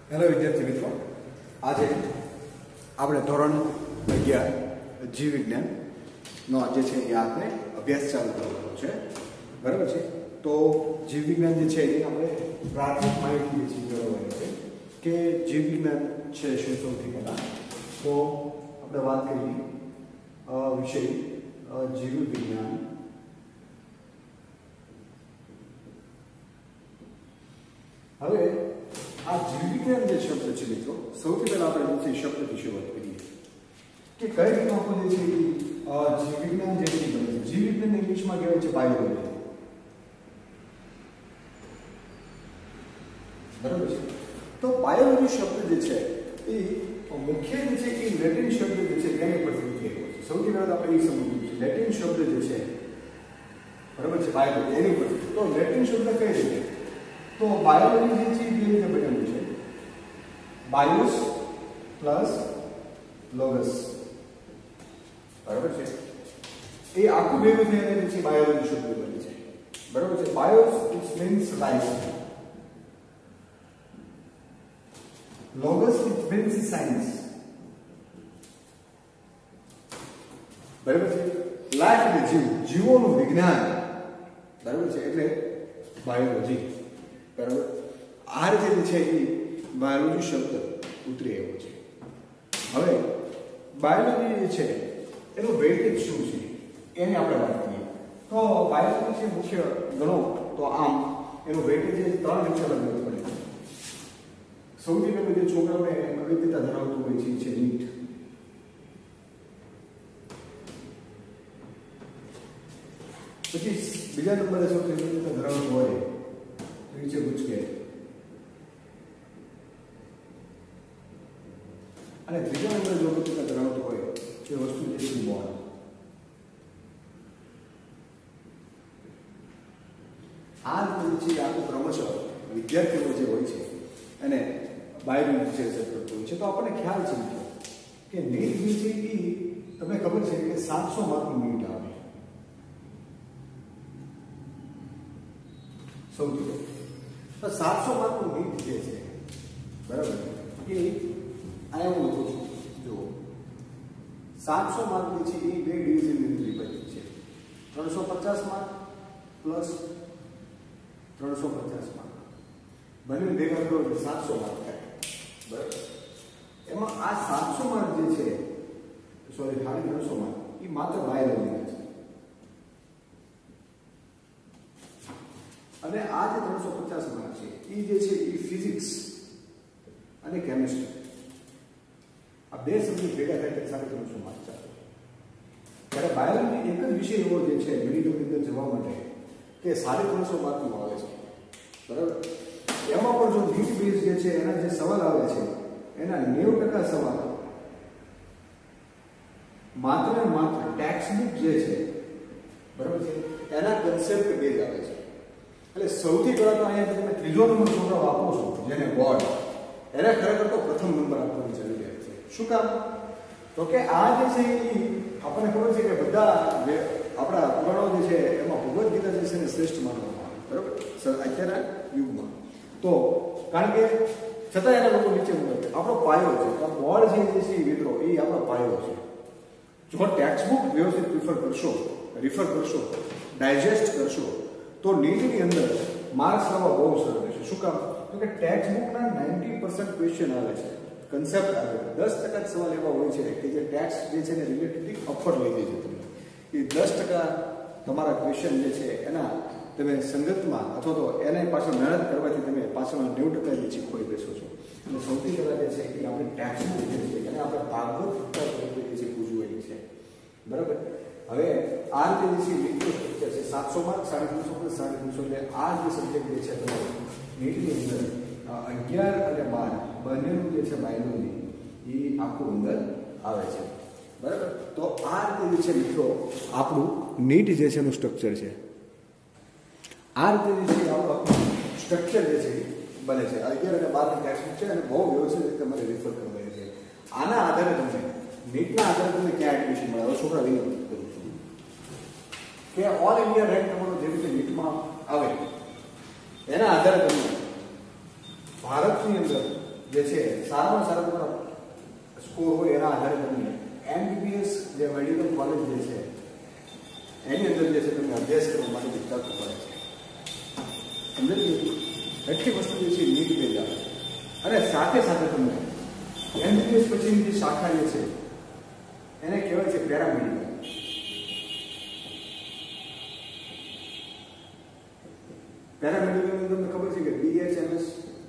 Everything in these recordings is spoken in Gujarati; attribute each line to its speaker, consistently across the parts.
Speaker 1: હેલો વિદ્યાર્થી મિત્રો, આજે આપણે ધોરણ 11 જીવ વિજ્ઞાનનો આજે છે એ આપણે અભ્યાસ ચાલુ કરવાનો છે, બરાબર છે। તો જીવ વિજ્ઞાન જે છે એ આપણે પ્રાથમિક માહિતી જે છે મેળવવાની છે કે જીવ વિજ્ઞાન છે શું સૌથી પહેલાં તો આપણે વાત કરીએ વિષય જીવ વિજ્ઞાન। હવે આ જીવ વિજ્ઞાન જે શબ્દ છે મિત્રો, સૌથી પહેલા આપણે જે શબ્દથી શરૂઆત કરીએ કે કઈ રીતે આપણે જે છે જીવ વિજ્ઞાન જે છે બને છે। જીવ વિજ્ઞાન ઇંગ્લિશમાં કહેવાય છે બાયોલોજી, બરાબર છે। તો બાયોલોજી શબ્દ જે છે એ મુખ્ય જે છે એ લેટિન શબ્દ જે છે તેની પરથી નીકળેલો છે। સૌથી પહેલા આપણે એ સમજવું છે લેટિન શબ્દ જે છે, બરાબર છે, બાયોલોજી એની પરથી। તો લેટિન શબ્દ કઈ રીતે, તો બાયોલોજી જે છે એ રીતે બનેલું છે બાયોસ પ્લસ લોગસ, બરાબર છે। એ આખું ભેગું થઈને જે છે બાયોલોજી શબ્દ બને છે, બરાબર છે। Bios it means life, logos it means science, બરાબર છે। લાઈફ એટલે જીવ, જીવોનું વિજ્ઞાન, બરાબર છે, એટલે બાયોલોજી, બરાબર। આ રીતે છે એ બાયોલોજી શબ્દ ઉતરી આવ્યો છે। હવે બાયોલોજી જે છે એનું વેઇટેજ શું છે એની આપણે વાત કરીએ તો બાયોલોજી છે મુખ્ય ગણો તો આમ એનું વેઇટેજ જે 3 રીતે લગભગ પડે છે। સૌથી પહેલું જે છોકરાઓને અગત્યતા ધરાવતું હોય છે નીટ, પછી બીજા નંબરે સૌથી અગત્યતા ધરાવતું હોય નીચે ગુચકે, અને ત્રીજા નંબરે જો અગત્યતા ધરાવતું હોય એ વસ્તુ જે છે બોર્ડ। આ જે આખું ક્રમશઃ વિદ્યાર્થીઓ જે હોય છે અને બાયોલોજી જે અસર કરતું હોય છે, તો આપણને ખ્યાલ છે કે નીટ જે છે એ તમને ખબર છે કે 700 માર્કનું નીટ આવે સૌથી પહેલું। તો 700 માર્કનું નીટ જે છે, બરાબર, એ આ એવું લખું છું, જો 700 માર્ક જે છે એ 2 ડિવિઝનની વિભાજિત છે। 350 માર્ક પ્લસ 350 માર્ક બંને ભેગા કરો એટલે 700 માર્ક થાય, બરાબર। એમાં આ 700 માર્ક જે છે, સોરી 350 માર્ક એ માત્ર બાયોલોજીના છે, અને આ જે 350 માર્ક છે એ જે છે એ ફિઝિક્સ અને કેમિસ્ટ્રી, આ બે સબ્જેક્ટ ભેગા થાય એટલે 350 માર્ક ચાલે। ત્યારે બાયોલોજી એક જ વિષય એવો જે છે મેડિકલની અંદર જવા માટે કે 350 માર્કનું આવે છે, બરાબર। એમાં પણ જો નીટ બેઝ જે છે એના જે સવાલ આવે છે એના 90% સવાલ માત્ર ને માત્ર ટેક્સ્ટ બુક જે છે, બરાબર છે, એના કન્સેપ્ટ બેઝ આવે છે। એટલે સૌથી પહેલા તો અહીંયા તમે ત્રીજો નંબર છોકરાઓ આપો છો જેને બોર્ડ, એને ખરેખર તો પ્રથમ નંબર આપવાની જરૂરિયાત છે। શું કામ, તો કે આ જે છે એ આપણને ખબર છે કે બધા આપણા પુરાણો જે છે એમાં ભગવદ્ ગીતા જે છે ને શ્રેષ્ઠ માનવામાં આવે, બરાબર, અત્યારના યુગમાં। તો કારણ કે છતાં એના લોકો નીચે મૂકે, આપણો પાયો છે, આ બોર્ડ જે છે મિત્રો એ આપણો પાયો છે। જો ટેક્સ્ટ બુક વ્યવસ્થિત રિફર કરશો, ડાયજેસ્ટ કરશો તો નીટની અંદર માર્ક્સ લાવવા બહુ સરળ રહેશે। શું કામ, તો કે ટેક્સ્ટ બુકના 90% ક્વેશ્ચન આવે છે, કન્સેપ્ટ આવે, 10% સવાલ એવા હોય છે કે જે ટેક્સ્ટ જે છે ને રિલેટેડલી અપર લઈ જાય છે તમને, એ 10% તમારા ક્વેશ્ચન જે છે એના તમે સંગતમાં અથવા તો એના પાછળ મહેનત કરવાથી તમે પાછળના 90% જે છે ખોઈ બેસો છો। અને સૌથી પહેલાં જે છે એ આપણી ટેક્સ્ટ બુક જે છે એને આપણે ભાગવત જે છે પૂજવાની છે, બરાબર। હવે આ રીતે જે છે નીટનું સ્ટ્રક્ચર છે 700 માર્ક 350 પ્લસ 350, એટલે આ જે સબ્જેક્ટ જે છે તમારે નીટની અંદર 11 અને 12 બંનેનું જે છે બાયોલોજી એ આખું અંદર આવે છે, બરાબર। તો આ રીતે જે છે મિત્રો આપણું નીટ જે છે એનું સ્ટ્રક્ચર છે। આ રીતે જે છે આપણું સ્ટ્રક્ચર જે છે બને છે। 11 અને 12 ટેક્સ્ટ છે અને બહુ વ્યવસ્થિત રીતે તમારે રિફર કરવાની છે। આના આધારે તમને નીટના આધારે તમને ક્યાં એડમિશન મળે, હવે છોકરા વિનંતી કરું છું કે ઓલ ઇન્ડિયા રેન્ક તમારો જે રીતે નીટમાં આવે એના આધારે તમને ભારતની અંદર જે છે સારામાં સારા તમારા સ્કોર હોય એના આધારે તમને MBBS જે મેડિકલ કોલેજ જે છે એની અંદર જે છે તમને અભ્યાસ કરવા માટે તક મળે છે. સમજાયું? એટલી વસ્તુ જે છે નીટ બેઝ આવે અને સાથે સાથે તમને MBBS પછીની જે શાખા જે છે એને કહેવાય છે પેરામેડિકલ. પેરામેડિકલની તમને ખબર છે કે BHMS,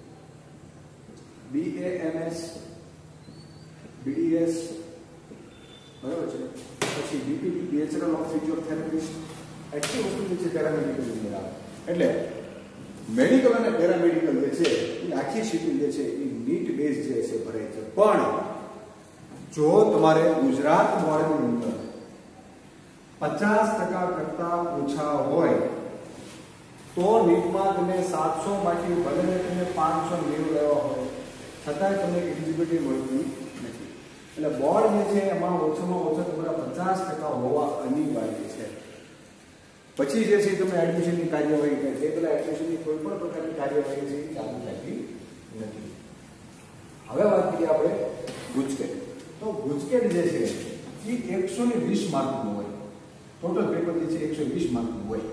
Speaker 1: BAMS, BDS, બરાબર છે, પછી BPT, બેચલર ઓફ ફિઝિયોથેરાપિસ્ટ, એટલી વસ્તુ જે છે પેરામેડિકલ ની અંદર આવે. એટલે મેડિકલ અને પેરામેડિકલ જે છે એ આખી શિફ્ટ જે છે એ નીટ બેઝ જે છે ભરે છે. પણ જો તમારે ગુજરાત બોર્ડની અંદર 50% કરતા ઓછા હોય તો નીટમાં તમે 700 માંથી ભલે તમે 590 લેવા હોય છતાંય તમને એલિજિબિલિટી મળતી નથી. એટલે બોર્ડ જે છે એમાં ઓછામાં ઓછા તમારા 50% હોવા અનિવાર્ય છે. પછી જે છે તમે એડમિશનની કાર્યવાહી કરે છે, પેલા એડમિશનની કોઈ પણ પ્રકારની કાર્યવાહી છે એ ચાલુ થતી નથી. હવે વાત કરીએ આપણે ગુજકેટ. તો ગુજકેટ જે છે એ 120 માર્કનું હોય. ટોટલ પેપર જે છે 120 માર્કનું હોય.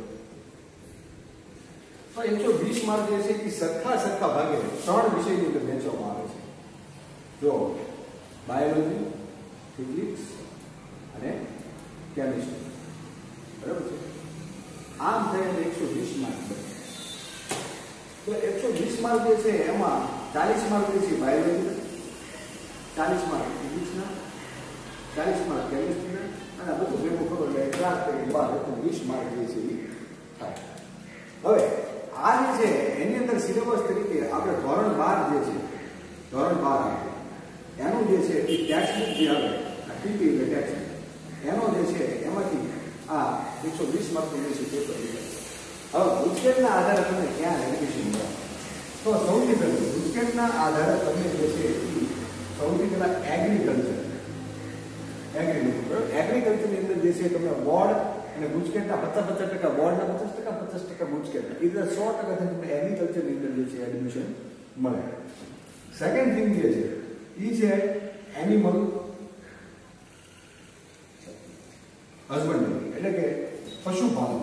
Speaker 1: તો 120 માર્ક જે છે એ સરખા ભાગે 3 વિષયની અંદર વહેંચવામાં આવે છે. જો બાયોલોજી, ફિઝિક્સ અને કેમિસ્ટ્રી, બરાબર છે. આમ થઈને 120 માર્ક બને. તો 120 માર્ક જે છે એમાં 40 માર્ક જે છે બાયોલોજી, 40 માર્ક ફિઝિક્સના, 40 માર્ક કેમિસ્ટ્રીના, અને આ બધું ભેગું કરો એટલે 120 માર્ક જે છે એ થાય. હવે આ જે છે એની અંદર સિલેબસ તરીકે આપણે ધોરણ 12 જે છે, ધોરણ 12 એનું જે છે એ ટેક્સ્ટબુક જે આવે, આ ટીપી એટલે ટેક્સ્ટબુક, એનો જે છે એમાંથી આ 120 માર્કનું જે છે પેપર નીકળે છે. હવે ગુજકેટના આધારે તમને ક્યાં એડમિશન મળે? તો સૌથી પહેલું ગુજકેટના આધારે તમને જે છે સૌથી પહેલા એગ્રીકલ્ચરની અંદર જે છે તમને બોર્ડ અને ગુજકેટના 50% બોર્ડના 50% ગુજકેટ, એ રીતે 100% તમને એગ્રીકલ્ચરની અંદર જે છે એડમિશન મળે. સેકન્ડ થિંગ જે છે એ છે એનિમલ હસબન્ડરી, એટલે કે પશુપાલન.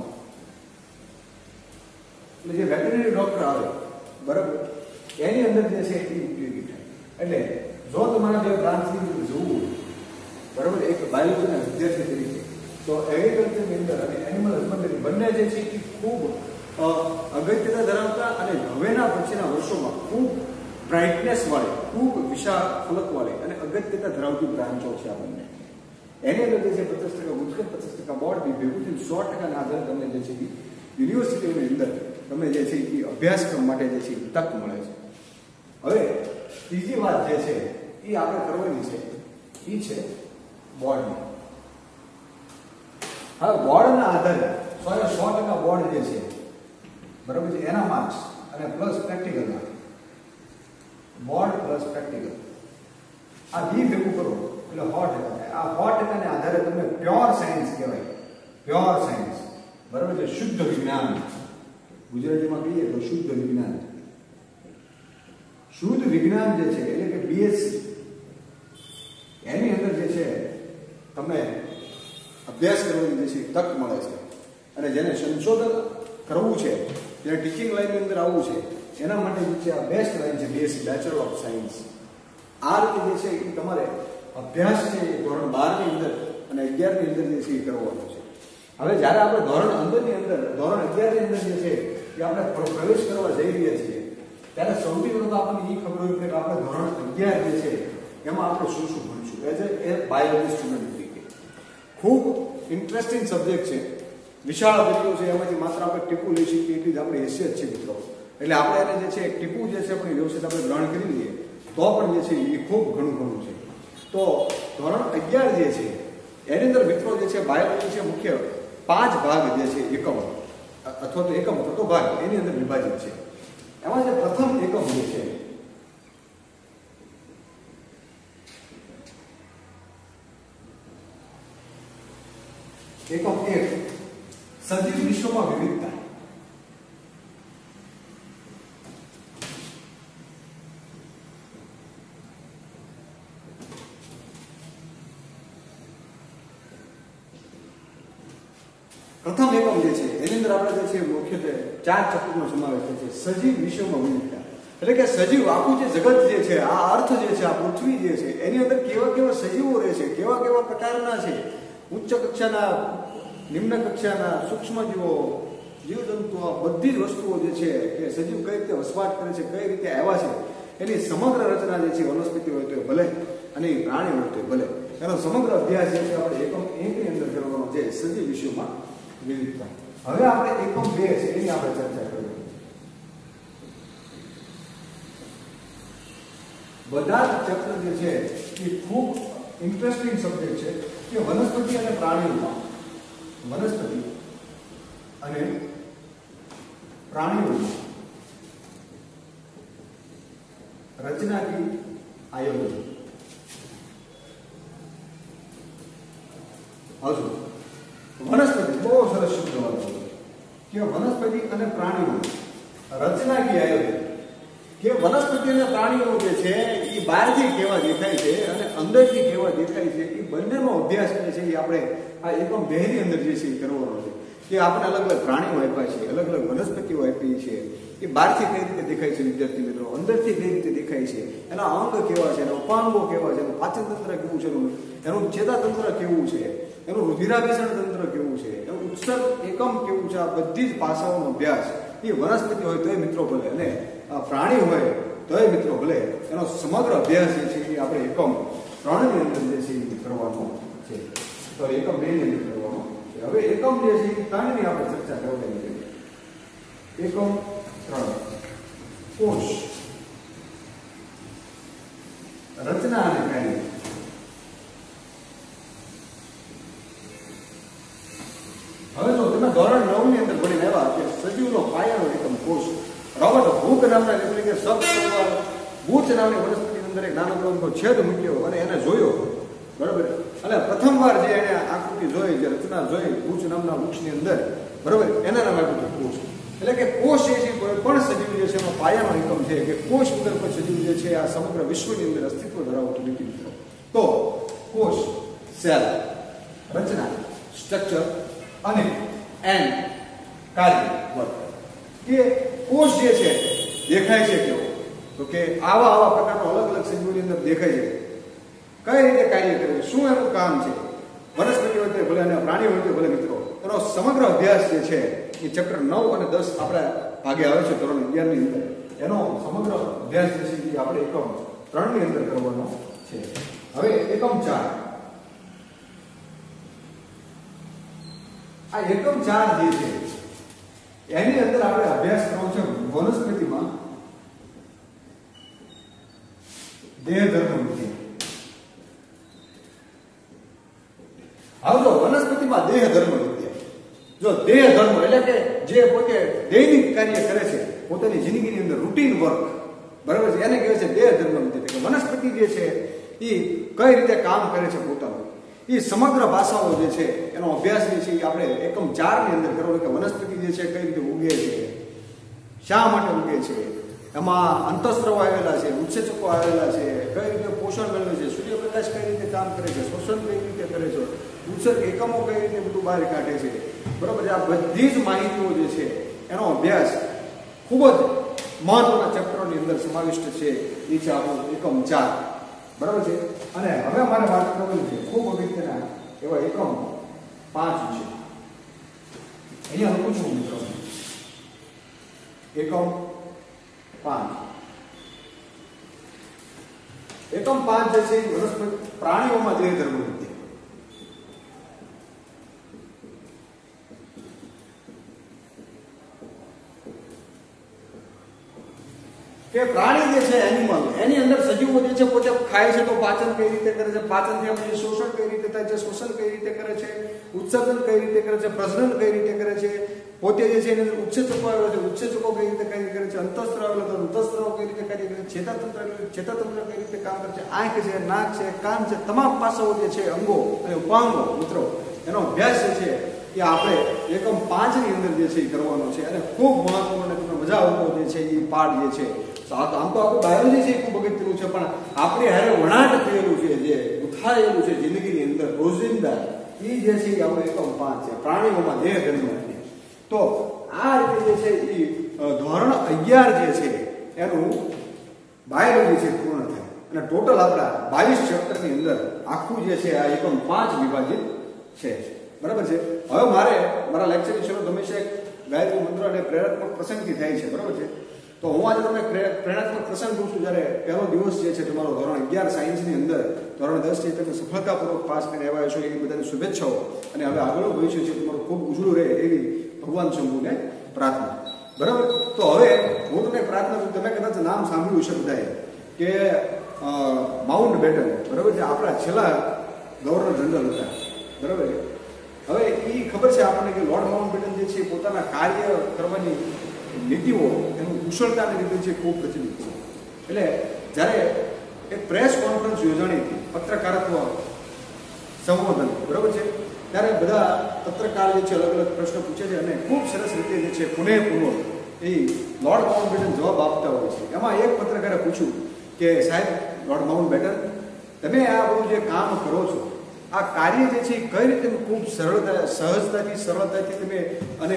Speaker 1: એટલે જે વેટરનરી ડોક્ટર આવે, બરાબર, એની અંદર જે છે એ ઉપયોગી થાય. એટલે જો તમારા બે બ્રાન્ચની અંદર જોવું, બરાબર, એક બાયોલોજીના વિદ્યાર્થી તરીકે, તો એગ્રીકલ્ચરની અંદર અને એનિમલ હસબન્ડરી બંને જે છે એ ખૂબ અગત્યતા ધરાવતા અને હવેના પછીના વર્ષોમાં ખૂબ બ્રાઇટનેસ વાળી, ખૂબ વિશાળ ફલક વાળી અને અગત્યતા ધરાવતી બ્રાન્ચો છે આ બંને. એની અંદર જે છે 50% ગુજકેટ, 50% બોર્ડ બી ભેગું થઈને 100% ના આધારે તમને જે છે યુનિવર્સિટીની અંદર તમને જે છે એ અભ્યાસક્રમ માટે જે છે તક મળે છે. હવે ત્રીજી વાત જે છે એ આપણે કરવાની છે એ છે બોર્ડની. હવે બોર્ડના આધારે 100% બોર્ડ જે છે, બરાબર છે, એના માર્ક્સ અને પ્લસ પ્રેક્ટિકલના, બોર્ડ પ્લસ પ્રેક્ટિકલ, આ બી ભેગું કરો એટલે 100%. આ 100% આધારે તમને પ્યોર સાયન્સ કહેવાય, પ્યોર સાયન્સ, બરાબર છે, શુદ્ધ વિજ્ઞાન, ગુજરાતીમાં કહીએ તો શુદ્ધ વિજ્ઞાન. શુદ્ધ વિજ્ઞાન જે છે એટલે કે BSc, એની અંદર જે છે તમને અભ્યાસ કરવાની જે છે તક મળે છે. અને જેને સંશોધન કરવું છે, જેને ટીચિંગ લાઈનની અંદર આવવું છે, એના માટે જે છે આ બેસ્ટ લાઈન છે BSc, બેચલર ઓફ સાયન્સ. આ રીતે જે છે એ તમારે અભ્યાસ છે એ ધોરણ 12 ની અંદર અને 11 ની અંદર જે છે એ કરવાનો છે. હવે જ્યારે આપણે ધોરણ 11 ની અંદર જે છે એ આપણે પ્રવેશ કરવા જઈ રહ્યા છીએ, ત્યારે સૌથી પહેલું આપણને એ ખબર હોય કે આપણે ધોરણ 11 જે છે એમાં આપણે શું શું ભણીશું. એઝ એ બાયોલોજી સ્ટુડન્ટ તરીકે ખૂબ ઇન્ટરેસ્ટિંગ સબ્જેક્ટ છે, વિશાળ વિષયો છે, એમાંથી માત્ર આપણે ટીપું લઈ શકીએ એટલી જ આપણે હેસિયત છે મિત્રો. એટલે આપણે એને જે છે ટીપું જે છે આપણી વ્યવસ્થિત આપણે ગ્રહણ કરી લઈએ તો પણ જે છે એ ખૂબ ઘણું છે. તો ધોરણ 11 જે છે એની અંદર મિત્રો જે છે બાયોલોજી છે મુખ્ય 5 ભાગ જે છે એકમ અથવા તો એકમ થતો ભાગ એની અંદર વિભાજિત છે. એમાં જે પ્રથમ એકમ જે છે એકમ 1 સજીવ વિશ્વમાં વિવિધતા. પ્રથમ એકમ જે છે એની અંદર આપણે જે છે મુખ્યત્વે 4 ચેપ્ટરનો સમાવેશ થાય છે. સજીવ વિશ્વમાં વિવિધતા, એટલે કે સજીવ આખું જે જગત જે છે, આ અર્થ જે છે, આ પૃથ્વી જે છે, એની અંદર કેવા કેવા સજીવો રહે છે, કેવા કેવા પ્રકારના છે, ઉચ્ચ કક્ષાના, નિમ્ન કક્ષાના, સૂક્ષ્મ જીવો, જીવજંતુઓ, બધી જ વસ્તુઓ જે છે કે સજીવ કઈ રીતે વસવાટ કરે છે, કઈ રીતે આવ્યા છે, એની સમગ્ર રચના જે છે વનસ્પતિ હોય તો ભલે અને પ્રાણી હોય તો ભલે, એનો સમગ્ર અભ્યાસ જે છે આપણે એકમ 1 ની અંદર કરવાનો છે, સજીવ વિશ્વમાં વિવિધતા. હવે આપણે એકમ 2 છે એની આપણે ચર્ચા કરીએ. બધા જ ચેપ્ટર જે છે એ ખૂબ ઇન્ટરેસ્ટિંગ સબ્જેક્ટ છે કે વનસ્પતિ અને પ્રાણીઓમાં, વનસ્પતિ અને પ્રાણીઓમાં રચનાકી આયોજન. હજુ વનસ્પતિ બહુ સરસ શબ્દ વાપર્યો કે વનસ્પતિ અને પ્રાણીઓ રચનાકી આયોજન, કે વનસ્પતિ અને પ્રાણીઓ જે છે એ બહારથી કેવા દેખાય છે અને અંદરથી કેવા દેખાય છે, એ બંનેનો અભ્યાસ જે છે એ આપણે આ એકમ 2 ની અંદર જે છે એ કરવાનો છે. કે આપણે અલગ અલગ પ્રાણીઓ આપ્યા છે, અલગ અલગ વનસ્પતિઓ આપી છે, એ બહારથી કઈ રીતે દેખાય છે વિદ્યાર્થી મિત્રો, અંદરથી કઈ રીતે દેખાય છે, એના અંગ કેવા છે, એના ઉપાંગો કેવા છે, એનું પાચન તંત્ર કેવું છે, એનું ચેતાતંત્ર કેવું છે, એનું રુધિરાભિસરણ તંત્ર કેવું છે, એનું ઉત્સર્ગ એકમ કેવું છે, આ બધી જ ભાષાઓનો અભ્યાસ એ વનસ્પતિ હોય તોય મિત્રો ભલે અને પ્રાણી હોય તોય મિત્રો ભલે, એનો સમગ્ર અભ્યાસ જે છે એ આપણે એકમ 3 ની અંદર જે છે એ કરવાનો છે, તો એકમ 2 ની અંદર કરવાનો છે. હવે એકમ જે છે એ 3 ની આપણે ચર્ચા કરવાની છે. એકમ 3 કોષ, રચના અને કાર્ય. હવે જો તમે ધોરણ 9 ની અંદર ભણીને આવ્યા કે સજીવનો પાયાનો એકમ કોષ. રોબર્ટ હૂક નામના, એટલે કે બૂચ નામની વનસ્પતિની અંદર એક નાનો એવો છેદ મૂક્યો અને એને જોયો, બરાબર, અને પ્રથમવાર જે એને આકૃતિ જોઈ, જે રચના જોઈ બૂચ નામના વૃક્ષની અંદર, બરાબર, એના નામ આપ્યું કોષ. એટલે કે કોષ જે છે કોઈ પણ સજીવ જે છે એનો પાયાનો એકમ છે કે કોષ વગર કોઈ સજીવ જે છે આ સમગ્ર વિશ્વની અંદર અસ્તિત્વ ધરાવતું નથી. તો કોષ, સેલ, રચના, સ્ટ્રક્ચર અને એન્ડ કાર્ય, વર્ક. કે કોષ જે છે દેખાય છે કેવો, તો કે આવા પ્રકારનો અલગ અલગ સજીવોની અંદર દેખાય છે, કઈ રીતે કાર્ય કરે છે, શું એનું કામ છે, વનસ્પતિ હોય તો ભલે અને પ્રાણી હોય તો ભલે મિત્રો, એનો સમગ્ર અભ્યાસ જે છે એ ચેપ્ટર 9 અને 10 આપણા ભાગે આવે છે ધોરણ 11 ની અંદર. એનો સમગ્ર અભ્યાસ જે છે એ આપણે એકમ 3 ની અંદર કરવાનો છે. હવે એકમ 4, આ એકમ 4 જે છે એની અંદર આપણે અભ્યાસ કરવો છે વનસ્પતિમાં દેહ ધર્મ વિદ્યા. હવે જો વનસ્પતિમાં દેહ ધર્મ વિદ્યા, જો દેહ ધર્મ એટલે કે જે પોતે દૈનિક કાર્ય કરે છે, પોતાની જિંદગીની અંદર રૂટીન વર્ક, બરાબર છે, એને કહેવાય છે દેહ ધર્મ વિદ્યા. કે વનસ્પતિ જે છે એ કઈ રીતે કામ કરે છે પોતાનું, એ સમગ્ર ભાષાઓ જે છે એનો અભ્યાસ જે છે એ આપણે એકમ 4 ની અંદર કરવો. કે વનસ્પતિ જે છે કઈ રીતે ઉગે છે, શા માટે ઉગે છે, એમાં અંતઃસ્ત્રાવ આવેલા છે, ઉત્સેચકો આવેલા છે, કઈ રીતે પોષણ મેળવે છે, સૂર્યપ્રકાશ કઈ રીતે કામ કરે છે, શોષણ કઈ રીતે કરે છે, ઉત્સર્ગ એકમો કઈ રીતે બધું બહાર કાઢે છે, બરોબર. આ બધી જ માહિતીઓ જે છે એનો અભ્યાસ ખૂબ જ મહત્વના ચેપ્ટરોની અંદર સમાવિષ્ટ છે. એ છે આપણું એકમ 4, બરાબર છે. અને હવે અમારે વાત કરવાની છે ખૂબ અગત્યના એવા એકમ 5 છે. અહીંયા લખું છું મિત્રો, એકમ 5. એકમ 5 જે છે વનસ્પતિ પ્રાણીઓમાં દેહ ધર્મ વિદ્યા. કે પ્રાણી જે છે એનિમલ, એની અંદર સજીવો જે છે પોતે ખાય છે તો પાચન કઈ રીતે કરે છે, પાચનથી આપણે શોષણ કઈ રીતે થાય છે, શોષણ કઈ રીતે કરે છે, ઉત્સર્જન કઈ રીતે કરે છે, પ્રજનન કઈ રીતે કરે છે, પોતે જે છે એને ઉત્સેચકો આવે છે, ઉત્સેચકો કઈ રીતે કાર્ય કરે છે, અંતઃસ્ત્રાવ આવે તો અંતઃસ્ત્રાવ કઈ રીતે કાર્ય કરે છે, ચેતાતંત્ર કઈ રીતે કામ કરે છે, આંખ છે, નાક છે, કાન છે, તમામ પાસાઓ જે છે, અંગો અને ઉપાંગો મિત્રો, એનો અભ્યાસ જે છે એ આપણે એકમ 5 ની અંદર જે છે એ કરવાનો છે. અને ખૂબ મહત્વનો અને તમને મજા આવતો જે છે એ પાઠ જે છે, આમ તો આપણું બાયોલોજી છે એ ખૂબ અગત્યનું છે, પણ આપણે હારે વણાટ થયેલું છે, જે ઉથાયેલું છે જિંદગીની અંદર રોજિંદા એ જે છે એ આપણો એકમ 5 છે પ્રાણીઓમાં દેહ ધર્મ. તો આ રીતે જે છે એ ધોરણ 11 જે છે એનું બાયોલોજી છે પૂર્ણ થાય અને ટોટલ આપણા 22 ચેપ્ટરની અંદર આખું જે છે આ એકમ 5 વિભાજિત છે. બરાબર છે. હવે મારે મારા લેક્ચરની શરૂઆત હંમેશા એક ગાયત્રી મંત્ર અને પ્રેરણાત્મક પ્રસંગથી થાય છે. બરાબર છે. તો હું આજે તમને પ્રેરણાત્મક પ્રસંગ કહું છું. જ્યારે પહેલો દિવસ જે છે તમારો ધોરણ 11 સાયન્સની અંદર ધોરણ 10 થી તમે સફળતાપૂર્વક પાસ કરીને આવ્યા છો એવી બધાની શુભેચ્છાઓ અને હવે આગળનું ભવિષ્ય છે તમારું ખૂબ ઉજળું રહે એવી ભગવાન શંભુને પ્રાર્થના. બરાબર. તો હવે હું તમને પ્રાર્થના કરું. તમે કદાચ નામ સાંભળ્યું છે બધાએ કે માઉન્ટ બેટન. બરાબર છે. આપણા છેલ્લા ગવર્નર જનરલ હતા. બરાબર છે. હવે એ ખબર છે આપણને કે લોર્ડ માઉન્ટ બેટન જે છે પોતાના કાર્ય કરવાની નીતિઓ એનું કુશળતાને લીધે છે ખૂબ પ્રચલિત છે. એટલે જ્યારે એક પ્રેસ કોન્ફરન્સ યોજાણી હતી પત્રકારત્વ સંબોધન. બરાબર છે. ત્યારે બધા પત્રકાર જે છે અલગ અલગ પ્રશ્નો પૂછે છે અને ખૂબ સરસ રીતે જે છે પુનઃપૂર્વક એ લોર્ડ માઉન્ટ બેટન જવાબ આપતા હોય છે. એમાં એક પત્રકારે પૂછ્યું કે સાહેબ લોર્ડ માઉન્ટ બેટન, તમે આ બધું જે કામ કરો છો આ કાર્ય જે છે કઈ રીતે ખૂબ સહજતાથી સરળતાથી તમે અને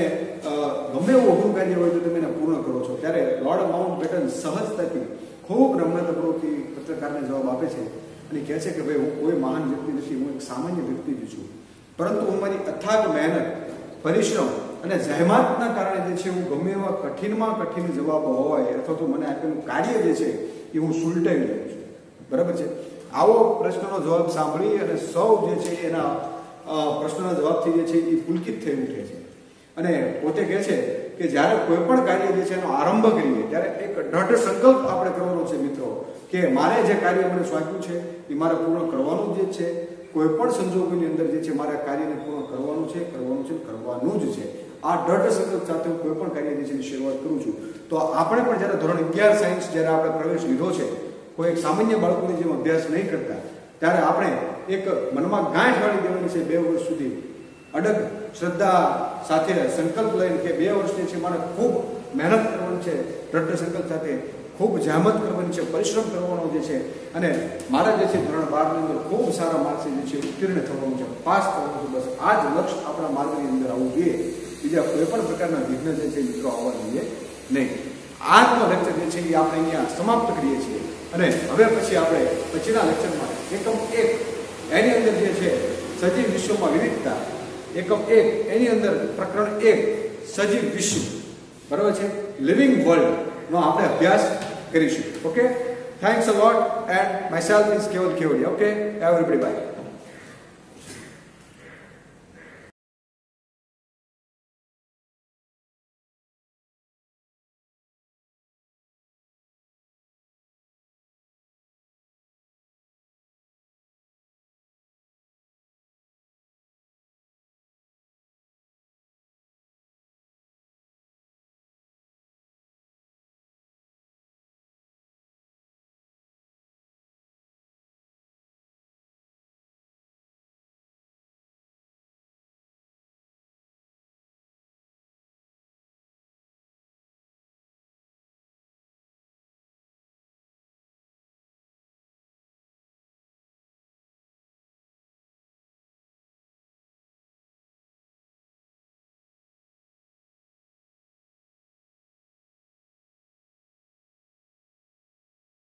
Speaker 1: ગમે એવું અઘરું કાર્ય હોય તો તમે એને પૂર્ણ કરો છો. ત્યારે લોર્ડ માઉન્ટ બેટન સહજતાથી ખૂબ નમ્રતાપૂર્વકથી પત્રકારને જવાબ આપે છે અને કહે છે કે ભાઈ હું કોઈ મહાન વ્યક્તિ નથી, હું એક સામાન્ય વ્યક્તિ જ છું, પરંતુ હું મારી અથાગ મહેનત, પરિશ્રમ અને જહેમતના કારણે જે છે હું ગમે એવા કઠિનમાં કઠિન જવાબો હોય અથવા તો મને આપેલું કાર્ય જે છે એ હું સુલટાવી લઉં છું. બરાબર છે. આવો પ્રશ્નનો જવાબ સાંભળી અને સૌ જે છે એના પ્રશ્નના જવાબથી જે છે એ પુલકિત થઈ ઉઠે છે અને પોતે કહે છે કે જ્યારે કોઈ પણ કાર્ય જે છે એનો આરંભ કરીએ ત્યારે એક દ્રઢ સંકલ્પ આપણે કરવાનો છે મિત્રો કે મારે જે કાર્ય મને સોંપ્યું છે એ મારે પૂર્ણ કરવાનું જ છે. કોઈ પણ સંજોગોની અંદર જે છે મારે કાર્યને પૂર્ણ કરવાનું છે કરવાનું જ છે. આ દ્રઢ સંકલ્પ સાથે હું કોઈ પણ કાર્ય જે છે એની શરૂઆત કરું છું. તો આપણે પણ જ્યારે ધોરણ 11 સાયન્સ જ્યારે આપણે પ્રવેશ લીધો છે, કોઈ એક સામાન્ય બાળકોની જેમ અભ્યાસ નહીં કરતા, ત્યારે આપણે એક મનમાં ગાંઠ વાળી દેવાની છે 2 વર્ષ સુધી અડગ શ્રદ્ધા સાથે સંકલ્પ લઈને કે 2 વર્ષ જે છે મારે ખૂબ મહેનત કરવાની છે, દ્રઢ સંકલ્પ સાથે ખૂબ જહેમત કરવાની છે, પરિશ્રમ કરવાનો જે છે અને મારા જે છે ધોરણ 12 ની અંદર ખૂબ સારા માર્ક્સ જે છે ઉત્તીર્ણ થવાનું છે, પાસ થવાનું છે. બસ આ જ લક્ષ્ય આપણા માર્ગની અંદર આવવું જોઈએ. બીજા કોઈ પણ પ્રકારના વિઘ્ન જે છે મિત્રો આવવા જોઈએ નહીં. આજનો લેક્ચર જે છે એ આપણે અહીંયા સમાપ્ત કરીએ છીએ અને હવે પછી આપણે પછીના લેક્ચરમાં એકમ 1 એની અંદર જે છે સજીવ વિશ્વમાં વિવિધતા, એકમ 1 એની અંદર પ્રકરણ 1 સજીવ વિશ્વ, બરાબર છે, લિવિંગ વર્લ્ડ નો આપણે અભ્યાસ કરીશું. Okay, thanks a lot and myself is Keval Kevadiya. Okay, everybody by.